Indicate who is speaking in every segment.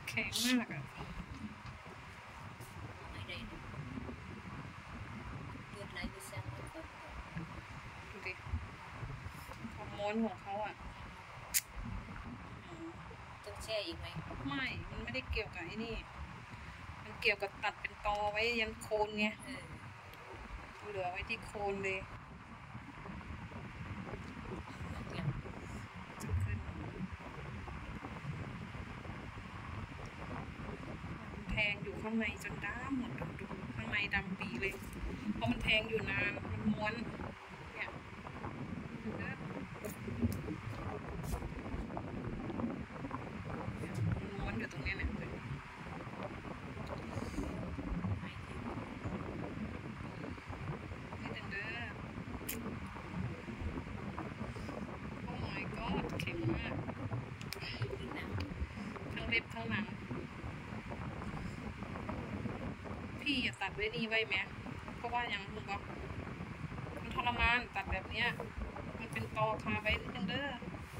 Speaker 1: แข็งมากอ่ะ
Speaker 2: ไม่ได้เลือดไหลไปแซงมันก่อน
Speaker 1: ดูดิความม้วนของเขาอ่ะ
Speaker 2: ต้องแช่อีกไหม
Speaker 1: ไม่มันไม่ได้เกี่ยวกับไอ้นี่มันเกี่ยวกับตัดเป็นตอไว้ยันโคนไงเหลือไว้ที่โคนเลยแทงอยู่ข้างในจนดำหมดดูข้างในดำปีเลยเพราะมันแทงอยู่นานมันม้วนเนี่ยมันม้วนอยู่ตรงนี้เนี่ยโอ้ my god แข็งมากทั้งเล็บทั้งหนังพี่อย่าตัดไว้นี่ไว้แม่เพราะว่าอย่างมึงบอกมันทรมานตัดแบบเนี้ยมันเป็นตอคาไว้นิดนึงเด้อ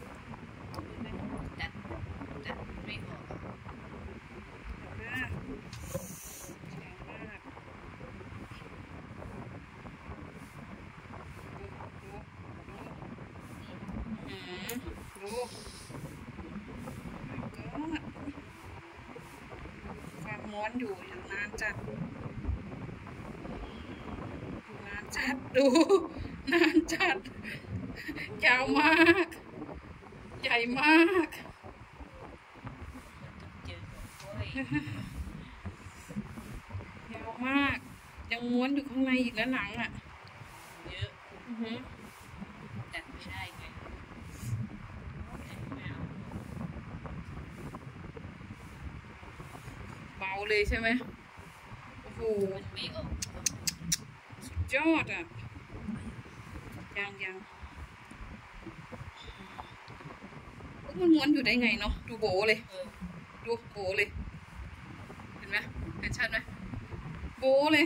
Speaker 2: ตัดไม่ออก
Speaker 1: แข็งมากดูความม้วนอยู่นานจัดดูนานจัดยาวมากใหญ่มากยาวมากยังม้วนอยู่ข้างในอีกแล้วหนังอ่ะ
Speaker 2: เยอะตัดไม่ได้ไง
Speaker 1: เบาเลยใช่ไหมโอ้โห
Speaker 2: ไม่ออก
Speaker 1: สุดยอดอ่ะยังมันม้วนอยู่ได้ไงเนาะดูโบเลยดูโบเลยเห็นไหมเห็นชัดไหมโบเลย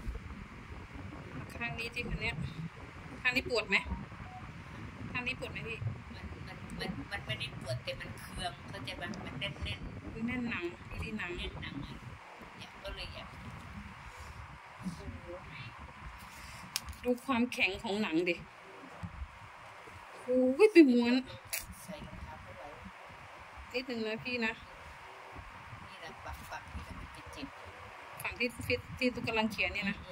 Speaker 1: ข้างนี้ที่คันนี้ข้างนี้ปวดไหมข้างนี้ปวดไหมพี่
Speaker 2: มันไม่ได้ปวดแต่มันเคืองเขาจะมันแน่น
Speaker 1: แน่นหนังที่หนัง
Speaker 2: แน่นหนังเนี่ยก็เลยอยาก
Speaker 1: ดูความแข็งของหนังดิโอ้ยไปม้วน
Speaker 2: ใส่รองเท้าเข้าไป
Speaker 1: นิดนึงนะพี่นะ
Speaker 2: นี่แหละฝั่งที่มันเจ็บ
Speaker 1: ฝั่งที่ตุ๊กกำลังเขียนเนี่ยนะ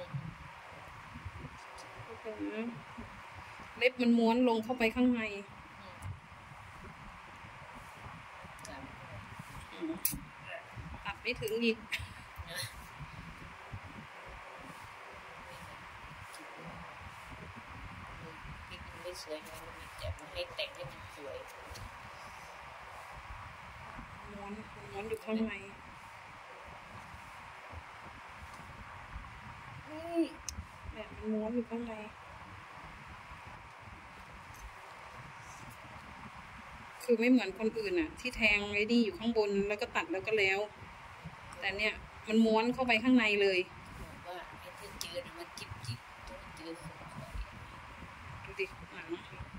Speaker 1: เล็บมันม้วนลงเข้าไปข้างในตัดไม่ถึงอีก
Speaker 2: ไม่สวยมันจะให้แต่งให้มันสวย
Speaker 1: ม้วนอยู่ข้างในแบบมันม้วนอยู่ข้างในคือไม่เหมือนคนอื่นอ่ะที่แทงไว้นี่อยู่ข้างบนแล้วก็ตัดแล้วก็แล้วแต่เนี่ยมันม้วนเข้าไปข้างในเลย
Speaker 2: ว่าไอ้ที่เจอมันจิบต้องเจอ
Speaker 1: ดูดิหนัง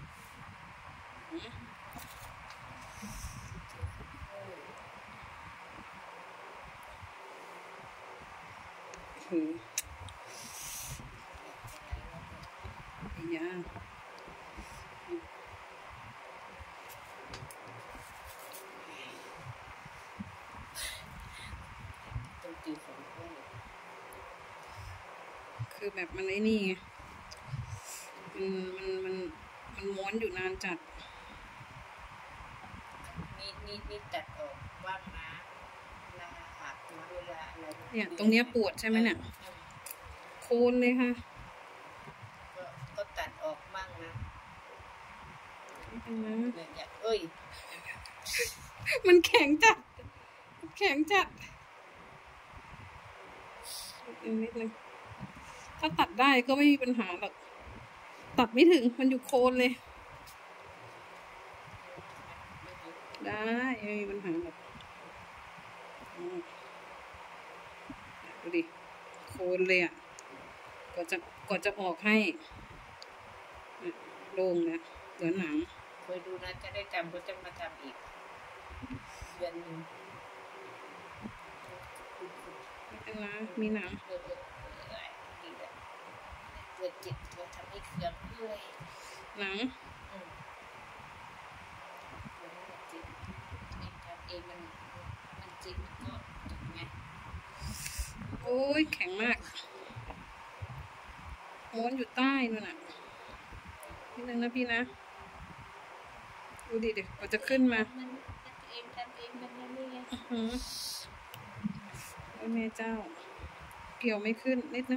Speaker 1: ยาคือแบบมันไอ้นี่มันม้วนอยู่นานจัด
Speaker 2: นี่ตัดออกว่างนะเวลาหักเวลาอะไร
Speaker 1: เนี่ยตรงเนี้ยปวดใช่ไหมเนี่ยโคนเลยค่ะ
Speaker 2: ก็ตัดออกมั่งนะ
Speaker 1: เนี่ย
Speaker 2: เอ้ย
Speaker 1: มันแข็งจัดนิดนึงถ้าตัดได้ก็ไม่มีปัญหาหรอกตัดไม่ถึงมันอยู่โคนเลยได้ไม่มีปัญหาหรอกดูดิโคนเลยอ่ะก็จะออกให้โล่งนะเหลือหนัง
Speaker 2: เคยดูนะจะได้จำก็จะมาทำอีกเดือนหนึ่ง
Speaker 1: นึงนะมีหนัง
Speaker 2: เกิดเจ็บตัวทำให้เครื่องเลื่อย
Speaker 1: หนัง
Speaker 2: เจ็บเองมันเจ็บก็ไง
Speaker 1: โอ้ยแข็งมากม้วนอยู่ใต้นู่นน่ะนิดนึงนะพี่นะดูดิเดี๋ยวเราจะขึ้นมา
Speaker 2: มันเองทำเองมันนี่ไง
Speaker 1: โอ้ยแม่เจ้า เกี่ยวไม่ขึ้นนิดนึง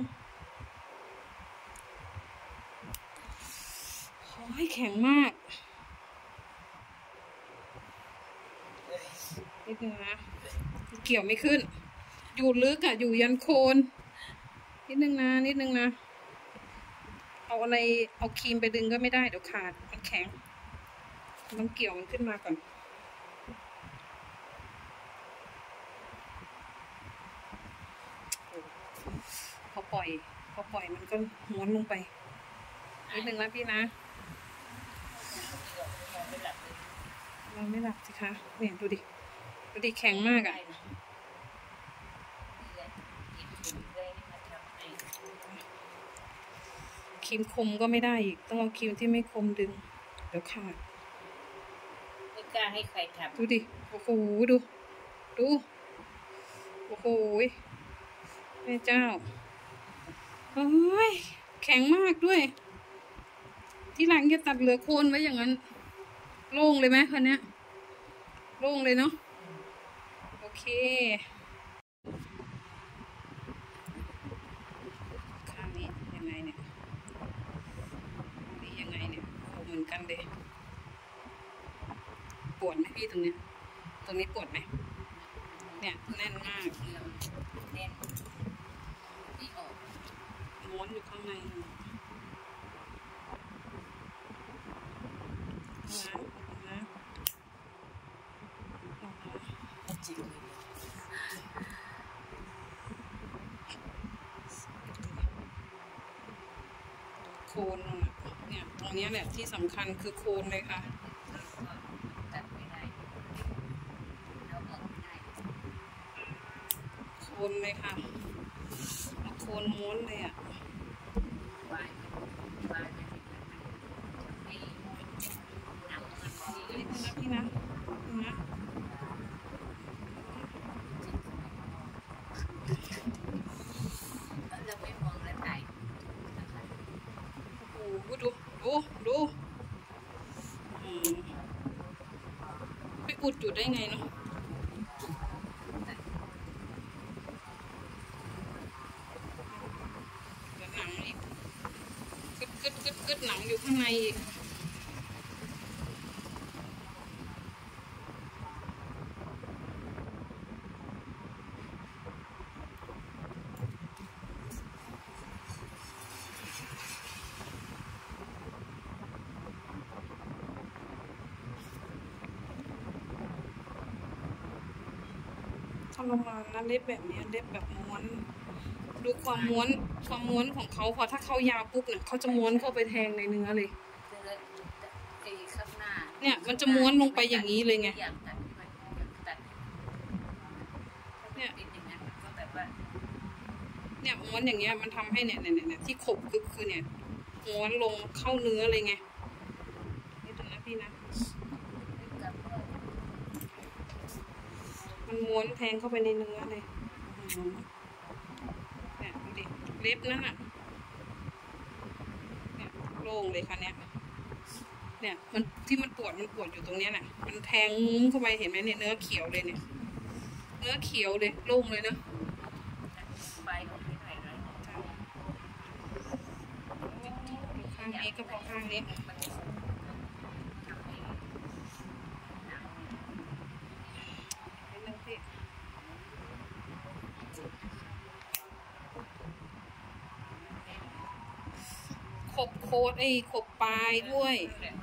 Speaker 1: โอ้ยแข็งมากนิดนึงนะเกี่ยวไม่ขึ้น อยู่ลึกอะอยู่ยันโคนนิดนึงนะนิดนึงนะเอาอะไรเอาครีมไปดึงก็ไม่ได้เดี๋ยวขาดมันแข็งต้องเกี่ยวมันขึ้นมาก่อนพอปล่อยมันก็ม้วนลงไปนิดนึงนะพี่นะเราไม่หลับสิคะเนี่ยดูดิแข็งมากอะครีมคมก็ไม่ได้อีกต้องเอาครีมที่ไม่คมดึงเดี๋ยวขาด
Speaker 2: ไม่กล้าให้ใครทำ
Speaker 1: ดูดิโอ้โหดูโอ้โหแม่เจ้าโอ้ยแข็งมากด้วยที่หลังจะตัดเหลือโคนไว้อย่างนั้นโล่งเลยไหมคันนี้โล่งเลยเนาะโอเคข้างนี้ยังไงเนี่ยนี่ยังไงเนี่ยโอ้เหมือนกันเลยปวดไหมพี่ตรงนี้ปวดไหมเนี่ยแน่นมาก
Speaker 2: แน่นที่ออก
Speaker 1: ม้วนอยู่ข้างในนะ
Speaker 2: จริง
Speaker 1: โคนเนี่ยตรงนี้แหละที่สำคัญคือโคนเลยค่ะ
Speaker 2: ตัดไม่ได้แล้วออกไม่ได้
Speaker 1: โคนเลยค่ะโคนม้วนเลยอ่ะ
Speaker 2: วายไม่หนังมัน
Speaker 1: นี่นะพี่นะ
Speaker 2: เราไม่มองแล้วไหน
Speaker 1: โอ้โหดูไปอุดอยู่ได้ไงเนาะเดี๋ยวหนังอีกกึดหนังอยู่ข้างในอีกทรมานนะเล็บแบบนี้เล็บแบบม้วนดูความม้วนของเขาพอถ้าเขายาวปุ๊บเนี่ยเขาจะม้วนเข้าไปแทงในเนื้อเลยเนี่ยมันจะม้วนลงไปอย่างนี้เลยไงเนี่ยม้วนอย่างเงี้ยมันทำให้เนี่ยที่ขบคือเนี่ยม้วนลงเข้าเนื้อเลยไงนี่ตรงนะพี่นะมันม้วนแทงเข้าไปในเนื้อเลยเนี่ยดูดิเล็บนั่นน่ะเนี่ยโล่งเลยค่ะเนี่ยมันที่มันปวดอยู่ตรงเนี้ยน่ะมันแทงมุ้งเข้าไปเห็นไหมเนี่ยเนื้อเขียวเลยเนี่ยเนื้อเขียวเลยโล่งเลยนะข้างนี้ก็พอข้างนี้ขบโคดขบปลายด้วย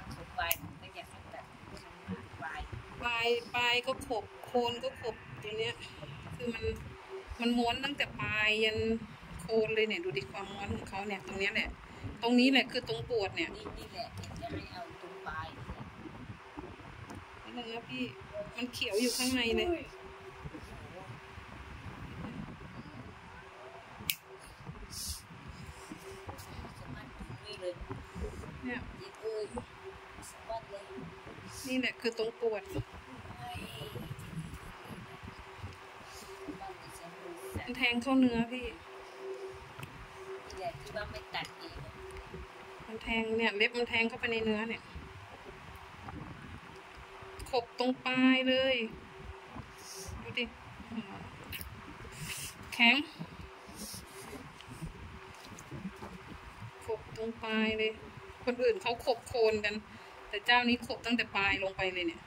Speaker 1: ปลายก็ขบโคนก็ขบตัวเนี้ยคือมันม้วนตั้งแต่ปลายยันโคนเลยเนี่ยดูดิความม้วนของเขาเนี่ยตรงนี้แหละคือตรงปวดเนี่ย
Speaker 2: นี่แหละจะให้เอาตรงปลาย
Speaker 1: นี่นึงนะพี่มันเขียวอยู่ข้างในเลยเนี่ย
Speaker 2: อีกเลยสะบัดเลย
Speaker 1: นี่แหละคือตรงปวด
Speaker 2: โอ้ยบ้านในเชียงราย
Speaker 1: มันแทงเข้าเนื้อพี่
Speaker 2: นี่แหละที่ว่าไม่ตัดเอง
Speaker 1: มันแทงเนี่ยเล็บมันแทงเข้าไปในเนื้อเนี่ยขบตรงปลายเลยดูดิแข็งขบตรงปลายเลยคนอื่นเขาขบโคนกัน แต่เจ้านี้ขบตั้งแต่ปลายลงไปเลยเนี่ย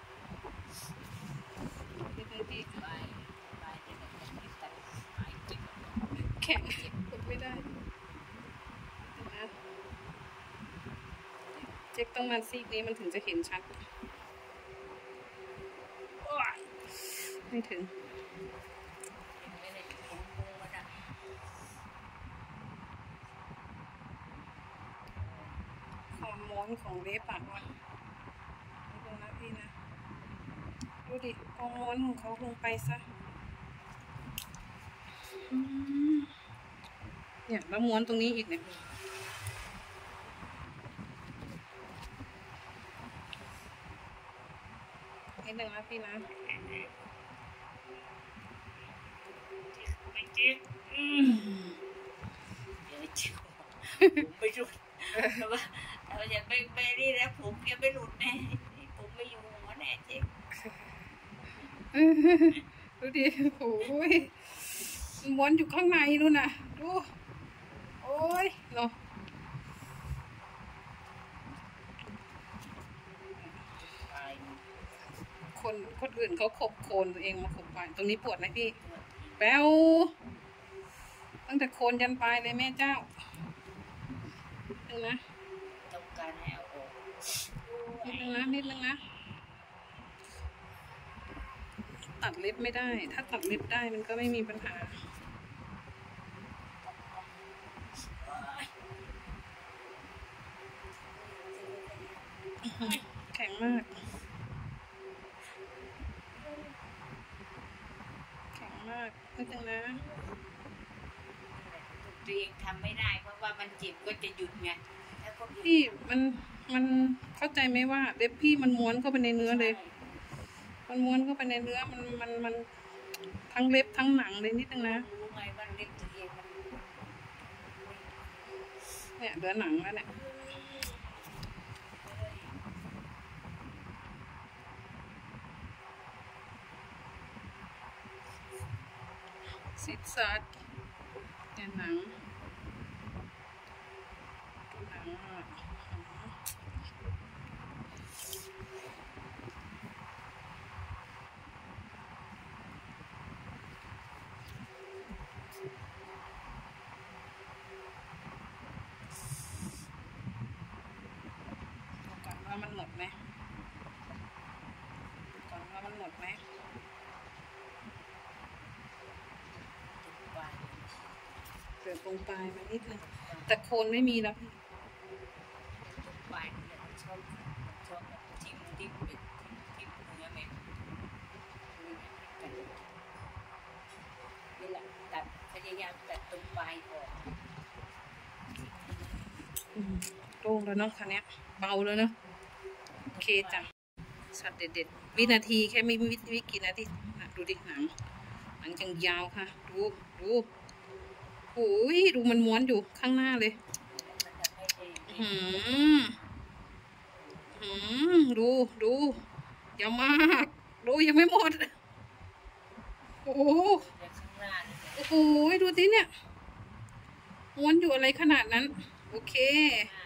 Speaker 1: พี่
Speaker 2: ไปจะไม่ตัดไปเจ็บ
Speaker 1: แข็งขบไม่ได้นะเจ๊กต้องมาซีกนี้มันถึงจะเห็นชัดไม่ถึง
Speaker 2: ไม่ได้ผมปรุงมาได้
Speaker 1: ความม้วนของเล็บปากมันดูนะพี่นะ ดูดิความม้วนของเขาลงไปซะเนี่ยแล้วม้วนตรงนี้อีกเนี่ยนิดนึงนะพี่นะ
Speaker 2: ไม่เจ็บเดี๋ยวเจ็บผมไม่หลุดแต่ว่ายังไม่นี่แล้วผมยังไม่หลุดแน่ผมไม่อยู่หัวแน่เจ็บ
Speaker 1: ดูดิโอ้ยม้วนอยู่ข้างในนู่นน่ะดูโอ้ยเนาะคนอื่นเขาขบโคนตัวเองมาขบปลายตรงนี้ปวดไหมพี่แป๊วตั้งแต่โคนยันปลายเลยแม่เจ้านิดนึงนะ
Speaker 2: ต้องการให้เอาออก
Speaker 1: นิดนึงนะนิดนึงนะตัดเล็บไม่ได้ ถ้าตัดเล็บได้มันก็ไม่มีปัญหาแข็งมากแข็งมากนิดนึงนะ
Speaker 2: ตัวเองทำไม่ได้เพราะว่ามันเจ็บก็จะหยุดไงแล้วก็
Speaker 1: พี่มันเข้าใจไหมว่าเล็บพี่มันม้วนเข้าไปในเนื้อเลย มันม้วนเข้าไปในเนื้อมันทั้งเล็บทั้งหนังเลยนิดนึงนะ
Speaker 2: รู้ไงว่าเล็บตัวเองมัน
Speaker 1: เนี่ยเหลือหนังแล้วเนี่ยซิดซัดเนี่ยหนังอ่ะก่อนว่ามันหมดไหมก่อนว่ามันหมดไหมเหลือตรงปลายมานิดนึงแต่โคนไม่มีแล้วพี่
Speaker 2: ปลายเนี่ยชอบจิ้มเนื้อเม็ดนี่แหละตัดพยายามตัดตรงปลายออก
Speaker 1: โล่งแล้วเนาะคันนี้เบาแล้วเนาะโอเคจ้ะสัตว์เด็ดๆวินาทีแค่ไม่วิกี่นาทีนะดูดิหนังจังยาวค่ะดูโอ้ยดูมันม้วนอยู่ข้างหน้าเลยดูยาวมากดูยังไม่หมดโอ้โหดูสิเนี่ยม้วนอยู่อะไรขนาดนั้นโอเค
Speaker 2: อ่า